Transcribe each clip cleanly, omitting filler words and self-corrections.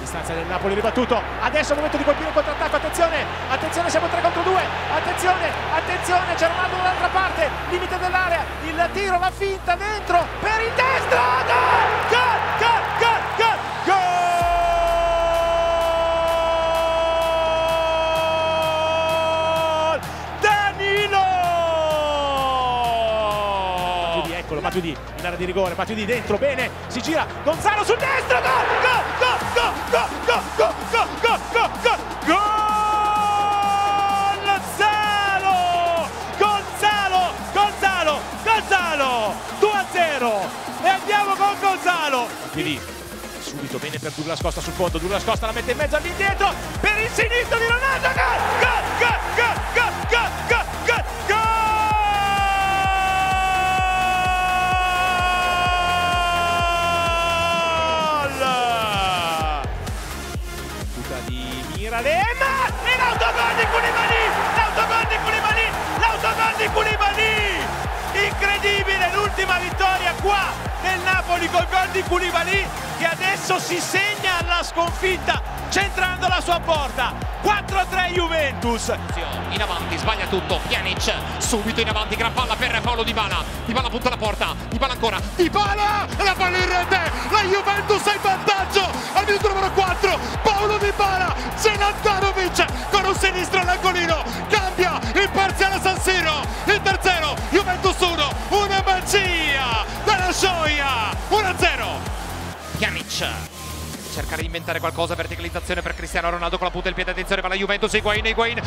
distanza del Napoli ribattuto, adesso è il momento di colpire il contrattacco, attenzione, attenzione, siamo 3 contro 2, attenzione, attenzione, c'è Ronaldo dall'altra parte, limite dell'area, il tiro, la finta, dentro, per il destro, gol, gol, gol, gol, gol, gol, Danilo! Matuidi, eccolo, Matuidi, in area di rigore, Matuidi dentro, bene, si gira, Gonzalo sul destro, gol, gol, gol, gol, gol, gol, gol, gol, gol, gol, gol, Gonzalo, Gonzalo, Gonzalo, 2-0 e andiamo con Gonzalo. Quindi subito bene per Douglas Costa sul fondo, Douglas Costa la mette in mezzo all'indietro per il sinistro di Ronaldo, gol, gol, gol, gol, gol, gol, gol, gol, gol. Di Miralema e l'autogol di Koulibaly, l'autogol di Koulibaly, l'autogol di Koulibaly, incredibile, l'ultima vittoria qua del Napoli col gol di Koulibaly che adesso si segna la sconfitta centrando la sua porta. 4-3 Juventus. In avanti, sbaglia tutto, Pjanic subito in avanti, gran palla per Paulo Dybala, Dybala punta la porta, Dybala ancora, Dybala, la palla in rete, la Juventus è in vantaggio al minuto numero 4, Paulo Dybala, Zlatan con un sinistro all'angolino, cambia il parziale a San Siro, il terzo, Juventus 1, una magia della gioia, 1-0. Pjanic cercare di inventare qualcosa, verticalizzazione per Cristiano Ronaldo con la punta del piede, attenzione, va la Juventus, Higuain,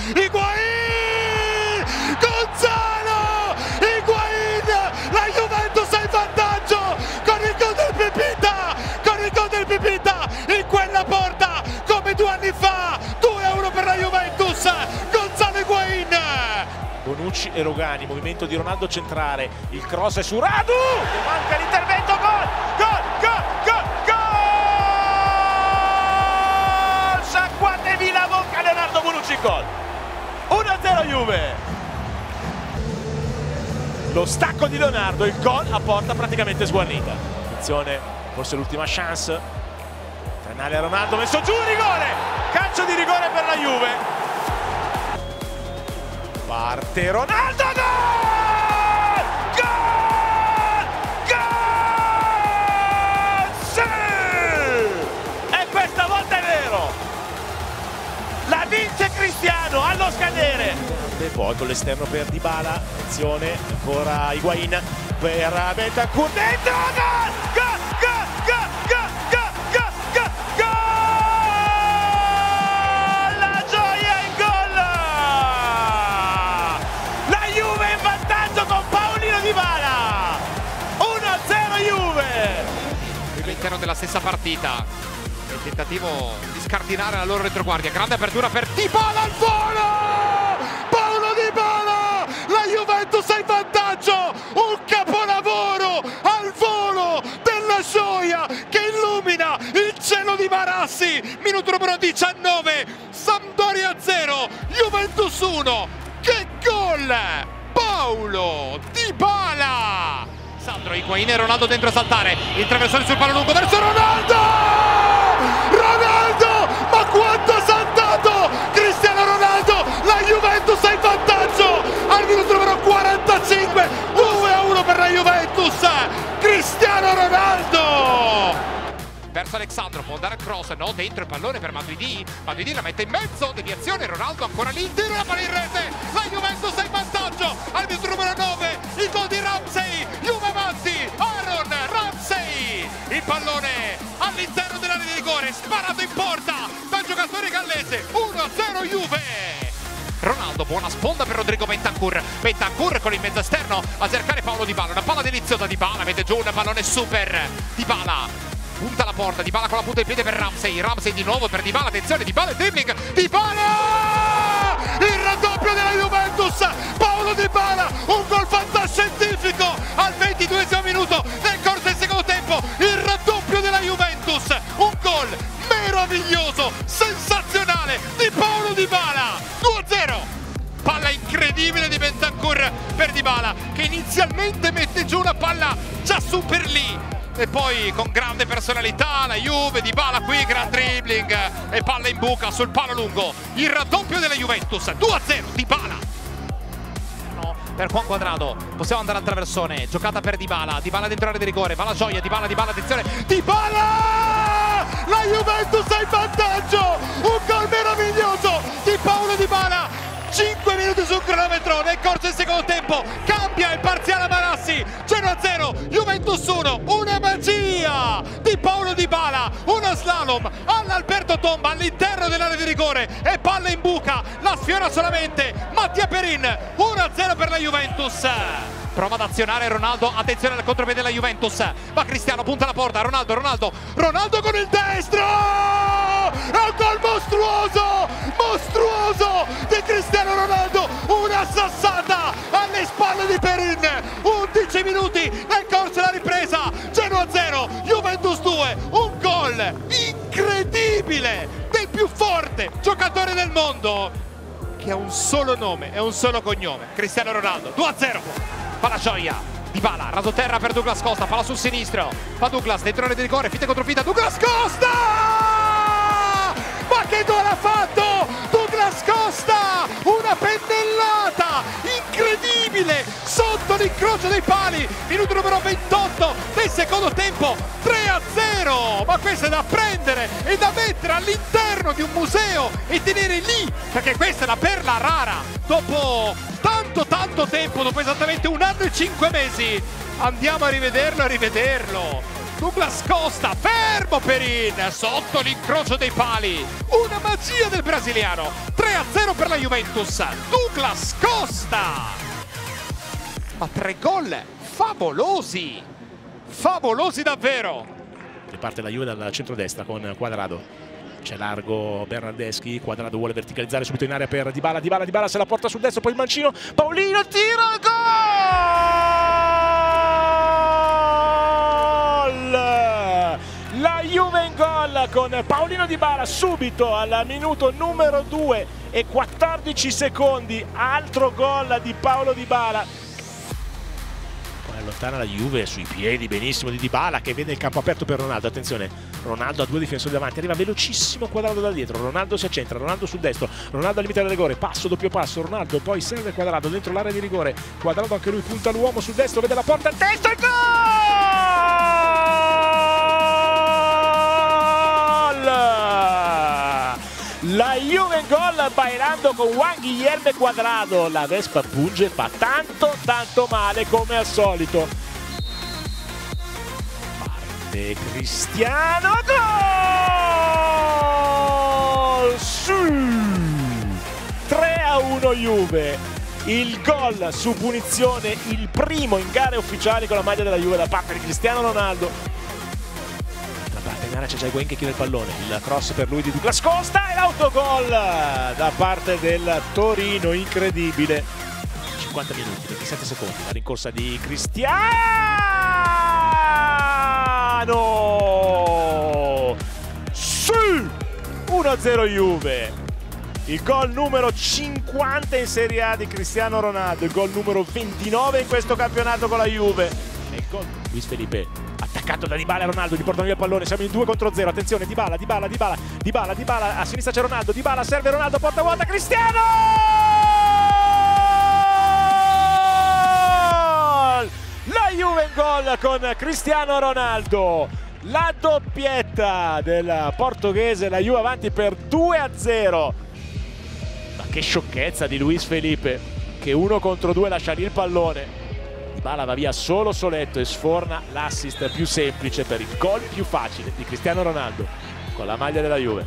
Gonzalo, Higuain, la Juventus è in vantaggio con il gol del Pipita, in quella porta come 2 anni fa, 2 € per la Juventus, Gonzalo Higuain. Bonucci e Rogani, movimento di Ronaldo centrale, il cross è su Radu, manca l'intervento, gol, gol, gol, gol, gol! Sciacquatevi la bocca Leonardo Bonucci, gol! 1-0 Juve! Lo stacco di Leonardo, il gol a porta praticamente sguarnita. Attenzione, forse l'ultima chance. Trenale a Ronaldo, messo giù, rigore! Calcio di rigore per la Juve. Parte Ronaldo, gol! Gol! Gol! Sì! E questa volta è vero! La vince Cristiano allo scadere! E poi con l'esterno per Dybala, attenzione, ancora Higuain per Bentancur, dentro, gol! Gol! Gol! Gol! Gol! Gol! Gol! Gol! Gol! La gioia in gol! La Juve in vantaggio con Paolino Dybala! 1-0 Juve! All'interno della stessa partita, il tentativo di scardinare la loro retroguardia, grande apertura per Dybala al volo! Paulo Dybala, la Juventus è in vantaggio, un capolavoro al volo della gioia che illumina il cielo di Marassi, minuto numero 19, Sampdoria 0, Juventus 1, che gol! Paulo Dybala! Sandro, Higuain e Ronaldo dentro a saltare, il traversone sul palo lungo verso Ronaldo! Ronaldo! Ma quanto ha saltato Cristiano Ronaldo! La Juventus è in vantaggio al minuto numero 45, 2-1 per la Juventus, Cristiano Ronaldo! Verso Alexandro, può andare a cross, no, dentro il pallone per Matuidi, Matuidi la mette in mezzo, deviazione, Ronaldo ancora lì, tira la palla in rete, la Juventus è in vantaggio al minuto numero 9, il gol di Ramsey, Juve avanti, Aaron Ramsey, il pallone all'interno dell'area di rigore, sparato in porta dal giocatore gallese, 1-0 Juve. Ronaldo, buona sponda per Rodrigo Bentancur, Bentancur con il mezzo esterno a cercare Paulo Dybala, una palla deliziosa, Dybala mette giù un pallone super, Dybala punta la porta, Dybala con la punta del piede per Ramsey, Ramsey di nuovo per Dybala, attenzione, Dybala, dribbling, Dybala! Il raddoppio della Juventus, Paulo Dybala, un gol fantascientifico al 22esimo minuto nel corso del secondo tempo, il raddoppio della Juventus, un gol meraviglioso, sensazionale di Paulo Dybala, 2-0! Palla incredibile di Bentancur per Dybala che inizialmente mette giù una palla già super lì, e poi con grande personalità la Juve, Dybala qui, gran dribbling e palla in buca sul palo lungo, il raddoppio della Juventus, 2-0 Dybala. Per Juan Cuadrado, possiamo andare al traversone, giocata per Dybala dentro l'area di rigore, va la gioia, Dybala, attenzione, Dybala! La Juventus è in vantaggio, un gol meraviglioso di Paulo Dybala, 5 minuti sul cronometro nel corso del secondo tempo, cambia il parziale a Marassi, 0-0, Juventus 1, una magia di Paulo Dybala, uno slalom all'Alberto Tomba all'interno dell'area di rigore e palla in buca, la sfiora solamente Mattia Perin, 1-0 per la Juventus. Prova ad azionare Ronaldo, attenzione al contropiede della Juventus, va Cristiano, punta la porta, Ronaldo con il destro, è un gol mostruoso di Cristiano Ronaldo, una sassata alle spalle di Perin, 11 minuti nel corso della ripresa, Genoa 0, Juventus 2, un gol incredibile del più forte giocatore del mondo che ha un solo nome e un solo cognome, Cristiano Ronaldo, 2-0. Palla gioia, Dybala, raso terra per Douglas Costa, palla sul sinistro, fa Douglas dentro l'area di rigore, finte contro finte, Douglas Costa! Ma che gol ha fatto Douglas Costa! Una pennellata incredibile sotto l'incrocio dei pali, minuto numero 28 del secondo tempo, 3-0! Ma questo è da prendere e da mettere all'interno di un museo e tenere lì, perché questa è la perla rara, dopo tanto tempo, dopo esattamente 1 anno e 5 mesi, andiamo a rivederlo. Douglas Costa, fermo Perin, sotto l'incrocio dei pali, una magia del brasiliano, 3-0 per la Juventus, Douglas Costa, ma 3 gol favolosi davvero. Riparte la Juve dal centrodestra con Cuadrado. C'è largo Bernardeschi, Cuadrado vuole verticalizzare subito in area per Dybala se la porta sul destro, poi il mancino, Paulino tira, gol! La Juve in gol con Paulino Dybala subito al minuto numero 2 e 14 secondi, altro gol di Paulo Dybala. Allontana la Juve sui piedi benissimo di Dybala che vede il campo aperto per Ronaldo, attenzione, Ronaldo ha 2 difensori davanti, arriva velocissimo Cuadrado da dietro, Ronaldo si accentra, Ronaldo sul destro, Ronaldo al limite del rigore, doppio passo, Ronaldo poi serve Cuadrado dentro l'area di rigore, Cuadrado anche lui punta l'uomo sul destro, vede la porta, il testo e gol! La Juve in gol bailando con Juan Guilherme Cuadrado, la Vespa punge, fa tanto male come al solito. Parte Cristiano, gol! Sì! 3-1 Juve, il gol su punizione, il primo in gare ufficiali con la maglia della Juve da parte di Cristiano Ronaldo. In area c'è già Higuaín che chiude il pallone, il cross per lui di Douglas Costa e l'autogol da parte del Torino, incredibile. 50 minuti, 27 secondi, la rincorsa di Cristiano! Sì! 1-0 Juve, il gol numero 50 in Serie A di Cristiano Ronaldo, il gol numero 29 in questo campionato con la Juve. E il gol Luis Felipe attaccato da Dybala e Ronaldo, gli portano via il pallone, siamo in 2 contro 0, attenzione Dybala, a sinistra c'è Ronaldo, Dybala serve Ronaldo, porta vuota, Cristiano! La Juve in gol con Cristiano Ronaldo, la doppietta del portoghese, la Juve avanti per 2-0. Ma che sciocchezza di Luis Felipe che 1 contro 2 lascia lì il pallone. Dybala va via solo soletto e sforna l'assist più semplice per il gol più facile di Cristiano Ronaldo con la maglia della Juve.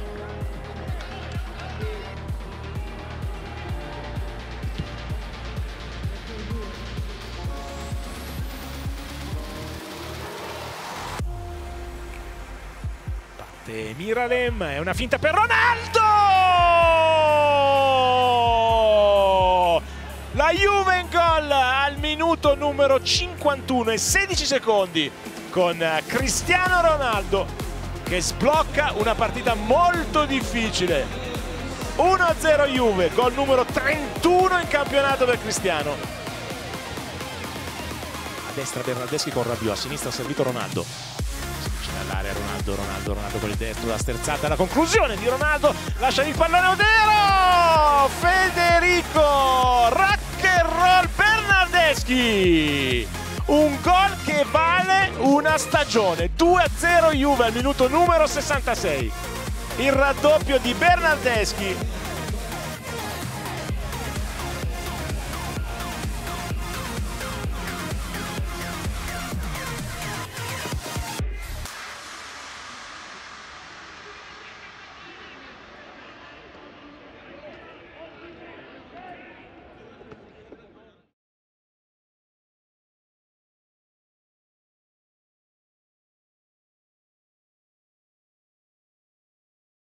Parte Miralem, è una finta per Ronaldo! La Juve in gol al minuto numero 51 e 16 secondi con Cristiano Ronaldo che sblocca una partita molto difficile. 1-0 Juve, gol numero 31 in campionato per Cristiano. destra Bernardeschi con Rabiot, a sinistra ha servito Ronaldo. Si avvicina all'area Ronaldo con il destro, la sterzata, la conclusione di Ronaldo, lascia il pallone Odero! Federico Rock and Roll Bernardeschi! Un gol che vale una stagione. 2-0 Juve al minuto numero 66. Il raddoppio di Bernardeschi